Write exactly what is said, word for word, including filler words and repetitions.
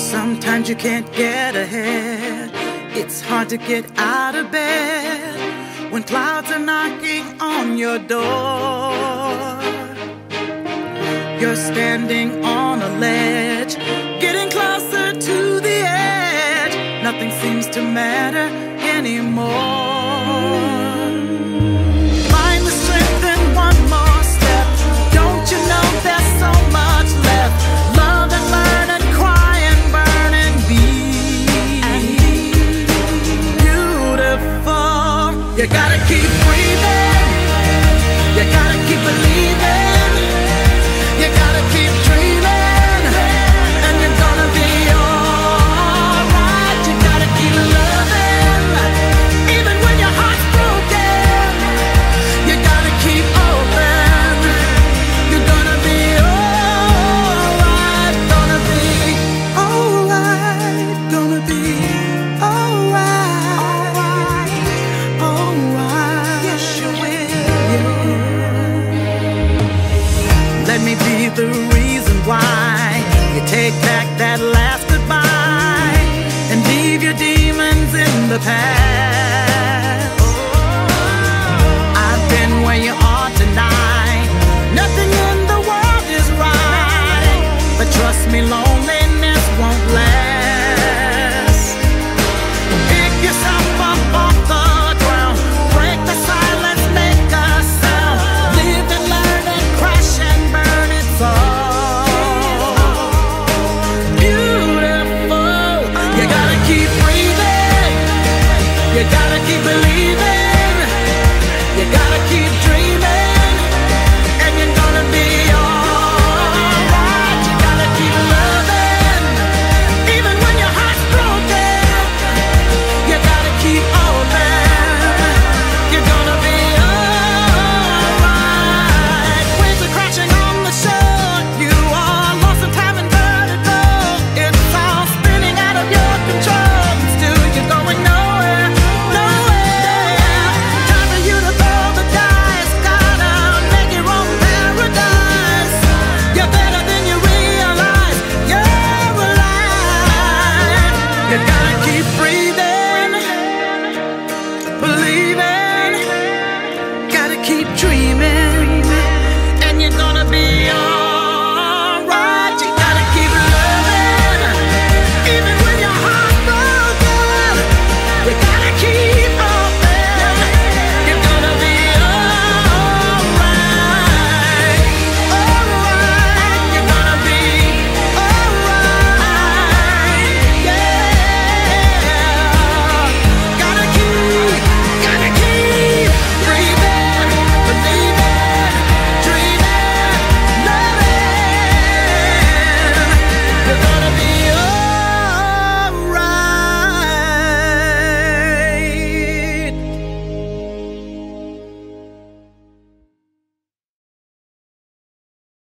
Sometimes you can't get ahead. It's hard to get out of bed when clouds are knocking on your door. You're standing on a ledge, getting closer to the edge. Nothing seems to matter anymore. Find the strength in one more step. Don't you know there's so much left? Love and learn and cry and burn and be beautiful. You gotta keep breathing. You gotta keep believing. You gotta keep dreaming, and you're gonna be alright. You gotta keep loving, even when your heart's broken. You gotta keep open. You're gonna be alright. Gonna be alright. Gonna be alright. Alright. Yes, you will. Let me be the reason why you take back that last goodbye and leave your demons in the past.